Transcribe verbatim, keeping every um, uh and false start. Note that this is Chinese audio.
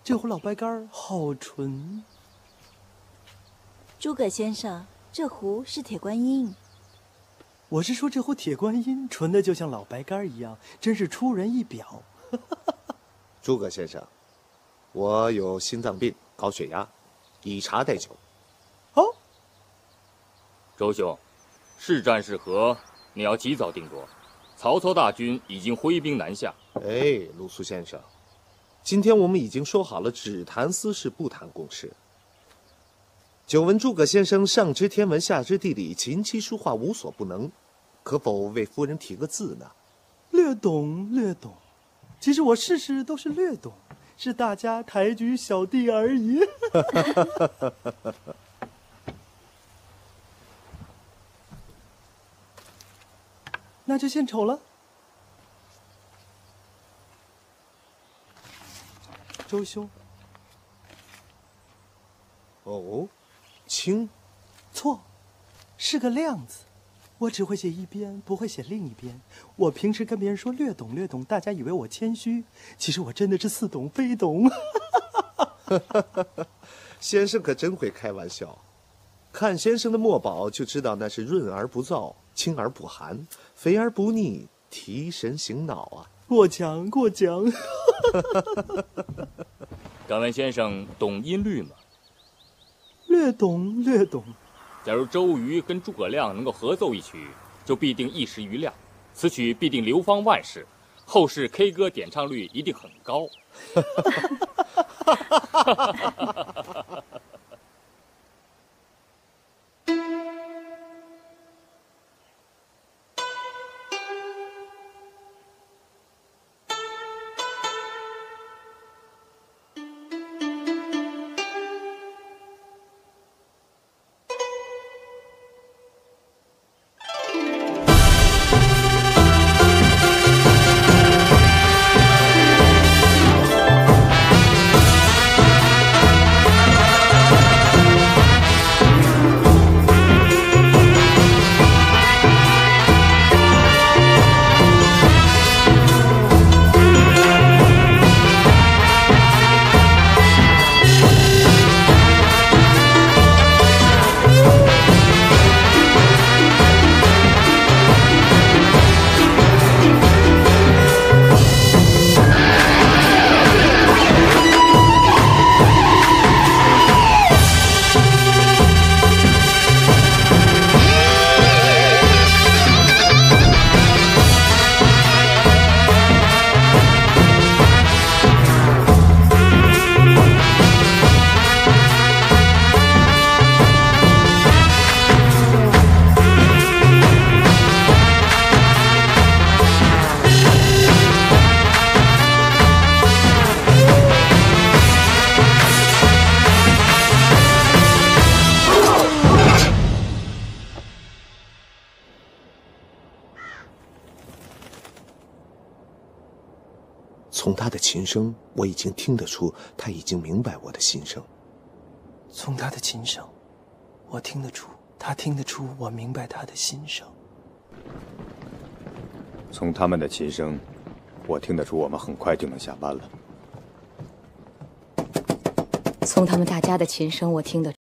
这壶老白干好纯。 诸葛先生，这壶是铁观音。 我是说这壶铁观音纯的就像老白干一样，真是出人意表。 诸葛先生，我有心脏病、高血压，以茶代酒。 好， 周兄，是战是和，你要及早定夺。曹操大军已经挥兵南下。 哎，鲁肃先生，今天我们已经说好了，只谈私事，不谈公事。久闻诸葛先生上知天文，下知地理，琴棋书画无所不能，可否为夫人提个字呢？ 略懂，略懂。其实我事事都是略懂，是大家抬举小弟而已。那就献丑了。周兄。 哦，清。 错，是个亮字。我只会写一边，不会写另一边。我平时跟别人说略懂略懂，大家以为我谦虚，其实我真的是似懂非懂。 先生可真会开玩笑。看先生的墨宝就知道，那是润而不燥，清而不寒，肥而不腻，提神醒脑啊！ 过奖过奖。 敢问先生懂音律吗？ 略懂略懂。 假如周瑜跟诸葛亮能够合奏一曲，就必定一时瑜亮，此曲必定流芳万世，后世 K 歌点唱率一定很高。 从他的琴声，我已经听得出，他已经明白我的心声。 从他的琴声，我听得出，他听得出，我明白他的心声。 从他们的琴声，我听得出，我们很快就能下班了。 从他们大家的琴声，我听得出。